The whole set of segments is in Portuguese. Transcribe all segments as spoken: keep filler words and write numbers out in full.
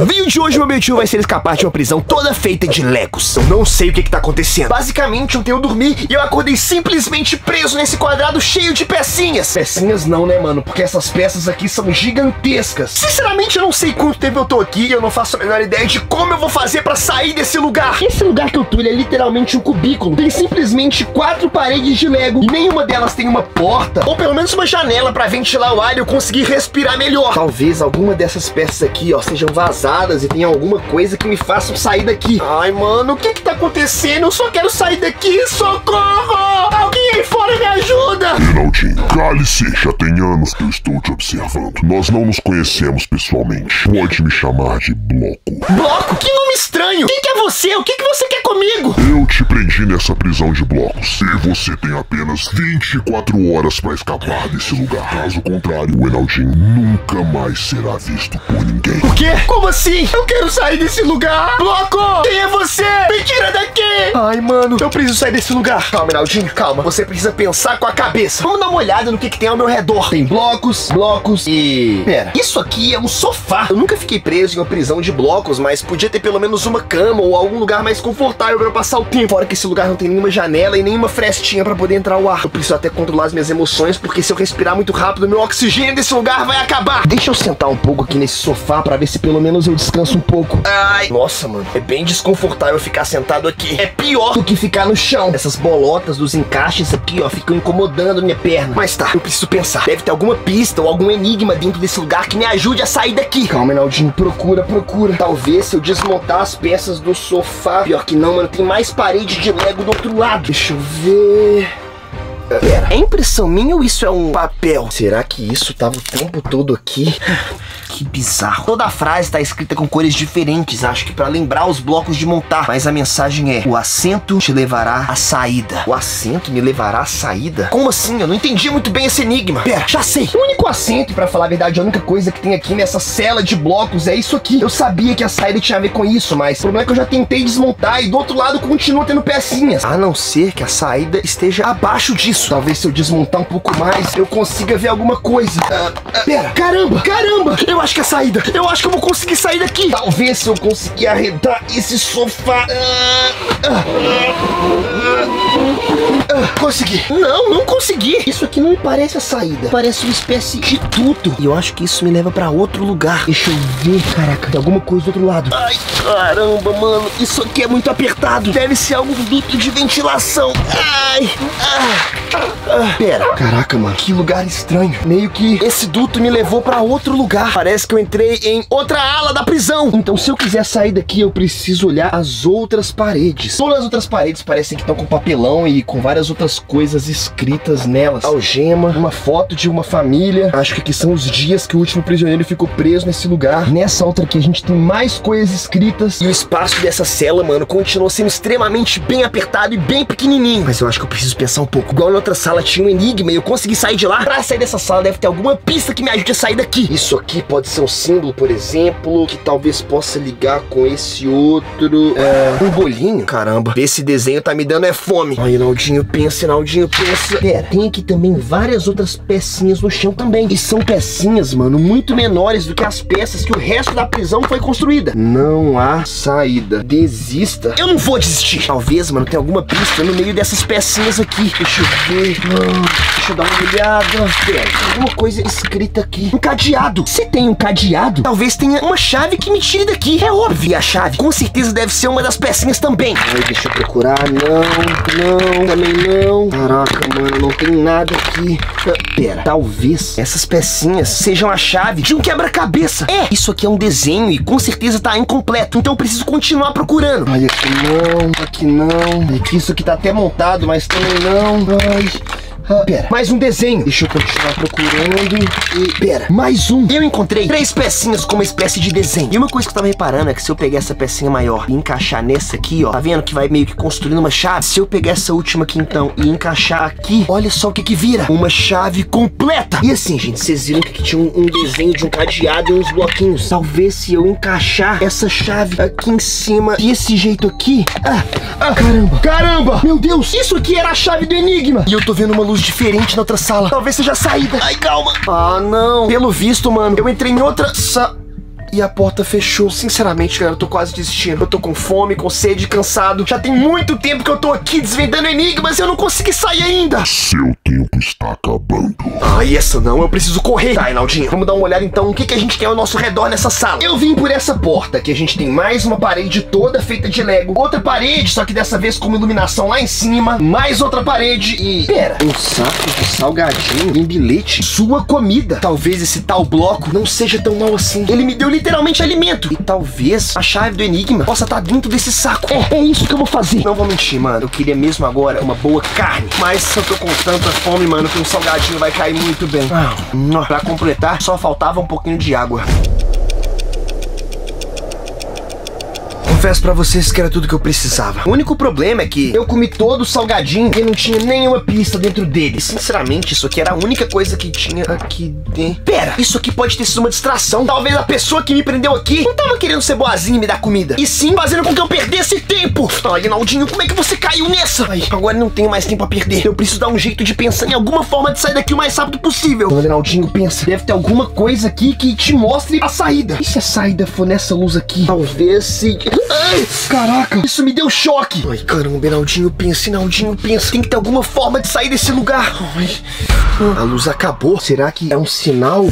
No vídeo de hoje, meu objetivo vai ser escapar de uma prisão toda feita de legos. Eu não sei o que que tá acontecendo. Basicamente, ontem eu dormi e eu acordei simplesmente preso nesse quadrado cheio de pecinhas. Pecinhas não, né, mano? Porque essas peças aqui são gigantescas. Sinceramente, eu não sei quanto tempo eu tô aqui e eu não faço a menor ideia de como eu vou fazer pra sair desse lugar. Esse lugar que eu tô, ele é literalmente um cubículo. Tem simplesmente quatro paredes de lego e nenhuma delas tem uma porta ou pelo menos uma janela pra ventilar o ar e eu conseguir respirar melhor. Talvez alguma dessas peças aqui, ó, sejam vazadas e tenha alguma coisa que me façam sair daqui. Ai, mano, o que que tá acontecendo? Eu só quero sair daqui, socorro! Alguém aí fora me ajuda! Reinaldinho, cale-se, já tem anos que eu estou te observando. Nós não nos conhecemos pessoalmente. Pode me chamar de Bloco. Bloco? Que nome estranho! Quem que é você? O que que você quer comigo? Eu te prendi nessa prisão de blocos e você tem apenas vinte e quatro horas pra escapar desse lugar. Caso contrário, o Reinaldinho nunca mais será visto por ninguém. O quê? Como assim? Eu quero sair desse lugar! Bloco! Quem é você? Me tira daqui! Ai, mano, eu preciso sair desse lugar. Calma, Reinaldinho, calma. Você precisa pensar com a cabeça. Vamos dar uma olhada no que que tem ao meu redor. Tem blocos, blocos e... Pera, isso aqui é um sofá. Eu nunca fiquei preso em uma prisão de blocos, mas podia ter pelo menos uma cama ou algum lugar mais confortável pra eu passar o tempo. Fora que esse lugar não tem nenhuma janela e nenhuma frestinha pra poder entrar o ar. Eu preciso até controlar as minhas emoções, porque se eu respirar muito rápido, meu oxigênio desse lugar vai acabar. Deixa eu sentar um pouco aqui nesse sofá pra ver se pelo menos eu descanso um pouco. Ai, nossa, mano, é bem desconfortável ficar sentado aqui. É pior do que ficar no chão. Essas bolotas dos encaixes aqui, ó, ficam incomodando minha perna. Mas tá, eu preciso pensar. Deve ter alguma pista ou algum enigma dentro desse lugar que me ajude a sair daqui. Calma, Reinaldinho, procura, procura. Talvez se eu desmontar as peças do sofá. Pior que não, mano, tem mais parede de lego do outro lado. Deixa eu ver... Pera, é impressão minha ou isso é um papel? Será que isso tava o tempo todo aqui? Que bizarro. Toda a frase tá escrita com cores diferentes, acho que pra lembrar os blocos de montar. Mas a mensagem é: o assento te levará à saída. O assento me levará à saída? Como assim? Eu não entendi muito bem esse enigma. Pera, já sei. O único assento, e pra falar a verdade, a única coisa que tem aqui nessa cela de blocos é isso aqui. Eu sabia que a saída tinha a ver com isso, mas o problema é que eu já tentei desmontar e do outro lado continua tendo pecinhas. A não ser que a saída esteja abaixo disso. Talvez se eu desmontar um pouco mais, eu consiga ver alguma coisa. Ah, ah, pera, caramba, caramba. Eu acho que é a saída. Eu acho que eu vou conseguir sair daqui. Talvez se eu conseguir arredar esse sofá. Ah, ah, ah, ah, consegui. Não, não consegui. Isso aqui não me parece a saída. Parece uma espécie de duto. E eu acho que isso me leva pra outro lugar. Deixa eu ver. Caraca, tem alguma coisa do outro lado. Ai, caramba, mano. Isso aqui é muito apertado. Deve ser algum duto de ventilação. Ai, ah, ah, pera. Caraca, mano. Que lugar estranho. Meio que esse duto me levou pra outro lugar. Parece que eu entrei em outra ala da prisão. Então se eu quiser sair daqui, eu preciso olhar as outras paredes. Todas as outras paredes parecem que estão com papelão e com várias outras coisas escritas nelas. Algema, uma foto de uma família. Acho que aqui são os dias que o último prisioneiro ficou preso nesse lugar. Nessa outra aqui a gente tem mais coisas escritas. E o espaço dessa cela, mano, continua sendo extremamente bem apertado e bem pequenininho. Mas eu acho que eu preciso pensar um pouco. Igual na outra sala tinha um enigma e eu consegui sair de lá. Pra sair dessa sala deve ter alguma pista que me ajude a sair daqui. Isso aqui pode ser um símbolo, por exemplo, que talvez possa ligar com esse outro. É, um bolinho. Caramba, esse desenho tá me dando é fome. Ai, Reinaldinho, pensa, Reinaldinho, pensa. Pera, tem aqui também várias outras pecinhas no chão também. E são pecinhas, mano, muito menores do que as peças que o resto da prisão foi construída. Não há saída. Desista. Eu não vou desistir. Talvez, mano, tenha alguma pista no meio dessas pecinhas aqui. Deixa eu ver. Não, deixa eu dar uma olhada. Pera, tem alguma coisa escrita aqui. Um cadeado. Se tem um cadeado, talvez tenha uma chave que me tire daqui. É óbvio. E a chave, com certeza, deve ser uma das pecinhas também. Ai, deixa eu procurar. Não, não, também não. Caraca, mano, não tem nada aqui. Pera, talvez essas pecinhas sejam a chave de um quebra-cabeça. É, isso aqui é um desenho e com certeza tá incompleto. Então eu preciso continuar procurando. Ai, aqui não, aqui não. Aqui isso aqui tá até montado, mas também não. Ai... Ah, pera, mais um desenho. Deixa eu continuar procurando. E, pera, mais um. Eu encontrei três pecinhas com uma espécie de desenho. E uma coisa que eu tava reparando é que se eu pegar essa pecinha maior e encaixar nessa aqui, ó, tá vendo que vai meio que construindo uma chave? Se eu pegar essa última aqui então e encaixar aqui, olha só o que que vira. Uma chave completa. E assim, gente, vocês viram que aqui tinha um, um desenho de um cadeado e uns bloquinhos. Talvez se eu encaixar essa chave aqui em cima desse jeito aqui. Ah, ah, caramba, caramba. Meu Deus, isso aqui era a chave do enigma. E eu tô vendo uma luz diferente na outra sala. Talvez seja a saída. Ai, calma. Ah, não. Pelo visto, mano, eu entrei em outra sa... e a porta fechou. Sinceramente, galera, eu tô quase desistindo. Eu tô com fome, com sede, cansado. Já tem muito tempo que eu tô aqui desvendando enigmas e eu não consegui sair ainda. Seu tempo está acabando. Ai, essa não, eu preciso correr. Tá, Reinaldinho, vamos dar uma olhada então o que, que a gente tem ao nosso redor nessa sala. Eu vim por essa porta, que a gente tem mais uma parede toda feita de Lego. Outra parede, só que dessa vez com uma iluminação lá em cima. Mais outra parede e... Pera, um saco de salgadinho e um bilhete. Sua comida. Talvez esse tal bloco não seja tão mal assim. Ele me deu literalmente alimento. E talvez a chave do enigma possa estar dentro desse saco. É, é isso que eu vou fazer. Não vou mentir, mano. Eu queria mesmo agora uma boa carne. Mas eu tô com tanta fome, mano, que um salgadinho vai cair muito bem. Ah, pra completar, só faltava um pouquinho de água. Confesso pra vocês que era tudo que eu precisava. O único problema é que eu comi todo o salgadinho e não tinha nenhuma pista dentro dele. Sinceramente, isso aqui era a única coisa que tinha aqui dentro. Pera, isso aqui pode ter sido uma distração. Talvez a pessoa que me prendeu aqui não tava querendo ser boazinha e me dar comida, e sim fazendo com que eu perdesse tempo. Ai, Reinaldinho, como é que você caiu nessa? Ai, agora não tenho mais tempo a perder. Eu preciso dar um jeito de pensar em alguma forma de sair daqui o mais rápido possível. Então, Reinaldinho, pensa. Deve ter alguma coisa aqui que te mostre a saída. E se a saída for nessa luz aqui? Talvez se... Ai, caraca, isso me deu choque. Ai, caramba, Reinaldinho, pensa, Reinaldinho, pensa. Tem que ter alguma forma de sair desse lugar. Ai, a luz acabou. Será que é um sinal?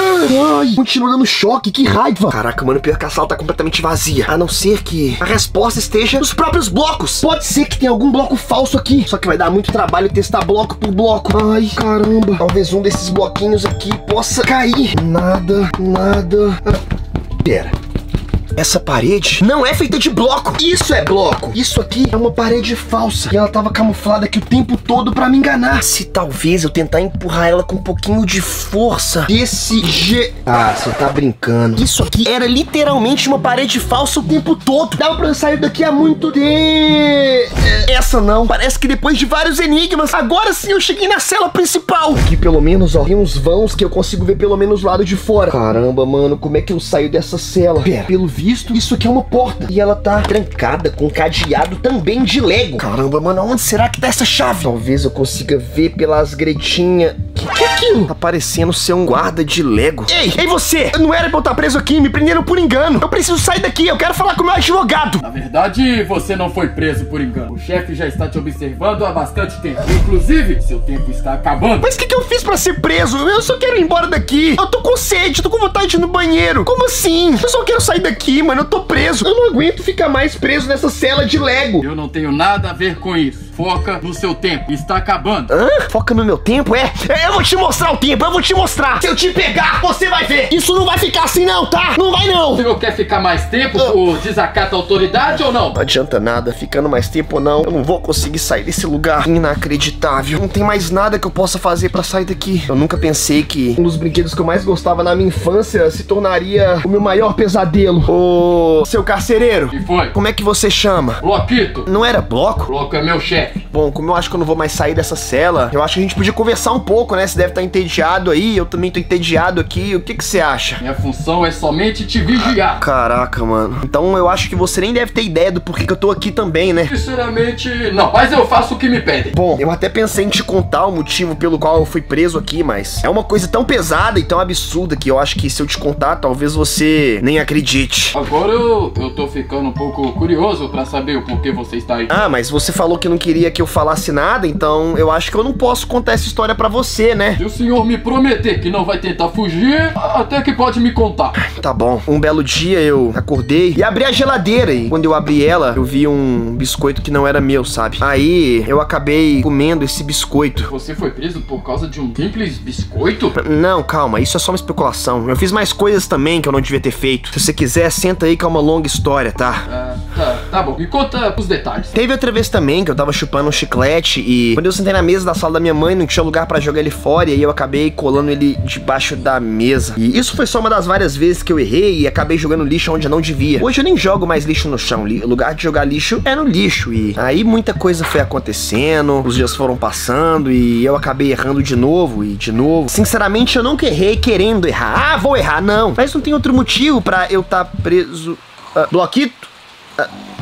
Ai, continua dando choque, que raiva. Caraca, mano, pior que a sala tá completamente vazia. A não ser que a resposta esteja nos próprios blocos. Pode ser que tenha algum bloco falso aqui. Só que vai dar muito trabalho testar bloco por bloco. Ai, caramba. Talvez um desses bloquinhos aqui possa cair. Nada, nada. Pera. Essa parede não é feita de bloco. Isso é bloco. Isso aqui é uma parede falsa. E ela tava camuflada aqui o tempo todo pra me enganar. Se talvez eu tentar empurrar ela com um pouquinho de força desse jeito... Ah, você tá brincando. Isso aqui era literalmente uma parede falsa o tempo todo. Dava pra eu sair daqui há muito tempo. Essa não. Parece que depois de vários enigmas, agora sim eu cheguei na cela principal. Aqui pelo menos, ó, tem uns vãos que eu consigo ver pelo menos o lado de fora. Caramba, mano, como é que eu saio dessa cela? Pera, pelo visto Visto, isso aqui é uma porta. E ela tá trancada com cadeado também de Lego. Caramba, mano, onde será que tá essa chave? Talvez eu consiga ver pelas gretinhas. Que que é aquilo? Tá parecendo ser um guarda de Lego. Ei, ei você! Não era pra eu estar preso aqui, me prenderam por engano. Eu preciso sair daqui, eu quero falar com o meu advogado. Na verdade, você não foi preso por engano. O chefe já está te observando há bastante tempo. Inclusive, seu tempo está acabando. Mas o que que eu fiz pra ser preso? Eu só quero ir embora daqui. Eu tô com sede, tô com vontade de ir no banheiro. Como assim? Eu só quero sair daqui, mano, eu tô preso. Eu não aguento ficar mais preso nessa cela de Lego. Eu não tenho nada a ver com isso. Foca no seu tempo, está acabando. Hã? Foca no meu tempo? É? Eu vou te mostrar o tempo, eu vou te mostrar. Se eu te pegar, você vai ver. Isso não vai ficar assim não, tá? Não vai não. O senhor quer ficar mais tempo por desacato à autoridade ou não? Não adianta nada, ficando mais tempo ou não, eu não vou conseguir sair desse lugar. Inacreditável. Não tem mais nada que eu possa fazer pra sair daqui. Eu nunca pensei que um dos brinquedos que eu mais gostava na minha infância se tornaria o meu maior pesadelo. Ô, seu carcereiro. Que foi? Como é que você chama? Bloquito. Não era bloco? Bloco é meu chefe. Bom, como eu acho que eu não vou mais sair dessa cela, eu acho que a gente podia conversar um pouco, né? Você deve estar entediado aí, eu também tô entediado aqui. O que que você acha? Minha função é somente te vigiar. Caraca, mano. Então eu acho que você nem deve ter ideia do porquê que eu tô aqui também, né? Sinceramente, não. Mas eu faço o que me pedem. Bom, eu até pensei em te contar o motivo pelo qual eu fui preso aqui, mas é uma coisa tão pesada e tão absurda que eu acho que se eu te contar, talvez você nem acredite. Agora eu, eu tô ficando um pouco curioso pra saber o porquê você está aí. Ah, mas você falou que não queria que eu falasse nada, então eu acho que eu não posso contar essa história pra você, né? Se o senhor me prometer que não vai tentar fugir, até que pode me contar. Tá bom. Um belo dia eu acordei e abri a geladeira e quando eu abri ela, eu vi um biscoito que não era meu, sabe? Aí eu acabei comendo esse biscoito. Você foi preso por causa de um simples biscoito? Não, calma, isso é só uma especulação. Eu fiz mais coisas também que eu não devia ter feito. Se você quiser, senta aí que é uma longa história, tá? Ah, tá, tá bom. Me conta os detalhes. Teve outra vez também que eu tava chupando um chiclete e quando eu sentei na mesa da sala da minha mãe, não tinha lugar pra jogar ele fora e aí eu acabei colando ele debaixo da mesa. E isso foi só uma das várias vezes que eu errei e acabei jogando lixo onde eu não devia. Hoje eu nem jogo mais lixo no chão. O lugar de jogar lixo é no lixo. E aí muita coisa foi acontecendo, os dias foram passando e eu acabei errando de novo e de novo. Sinceramente, eu nunca errei querendo errar. Ah, vou errar, não. Mas não tem outro motivo pra eu estar tá preso. Uh, bloquito? Uh,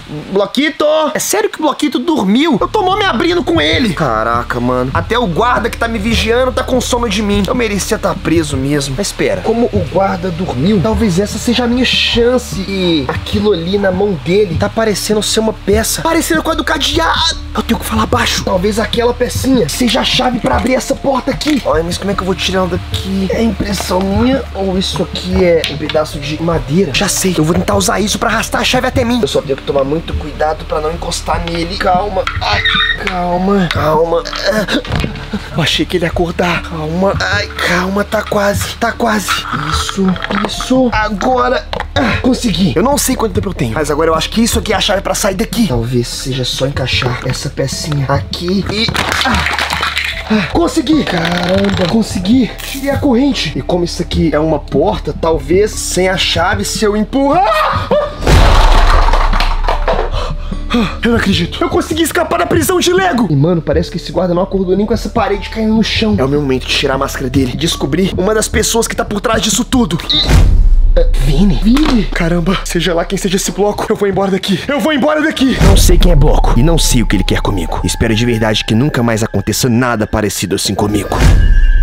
Bloquito! É sério que o Bloquito dormiu? Eu tô mal me abrindo com ele. Caraca, mano. Até o guarda que tá me vigiando tá com sono de mim. Eu merecia estar preso mesmo. Mas espera, como o guarda dormiu, talvez essa seja a minha chance. E aquilo ali na mão dele tá parecendo ser uma peça, parecendo com a do cadeado. Eu tenho que falar baixo. Talvez aquela pecinha seja a chave pra abrir essa porta aqui. Olha, mas como é que eu vou tirar ela daqui? É impressão minha ou isso aqui é um pedaço de madeira? Já sei, eu vou tentar usar isso pra arrastar a chave até mim. Eu só tenho que tomar muito cuidado pra não encostar nele. Calma, ai, calma, calma. Eu achei que ele ia acordar. Calma, ai, calma, tá quase, tá quase. Isso, isso. Agora, ah, consegui. Eu não sei quanto tempo eu tenho, mas agora eu acho que isso aqui é a chave pra sair daqui. Talvez seja só encaixar essa pecinha aqui e... Ah. Ah, consegui! Caramba, consegui! Tirei a corrente. E como isso aqui é uma porta, talvez sem a chave, se eu empurrar... Eu não acredito. Eu consegui escapar da prisão de Lego. E, mano, parece que esse guarda não acordou nem com essa parede caindo no chão. É o meu momento de tirar a máscara dele e descobrir uma das pessoas que tá por trás disso tudo. E... Uh, Vini? Vini? Caramba, seja lá quem seja esse bloco, eu vou embora daqui. Eu vou embora daqui. Não sei quem é bloco e não sei o que ele quer comigo. Espero de verdade que nunca mais aconteça nada parecido assim comigo.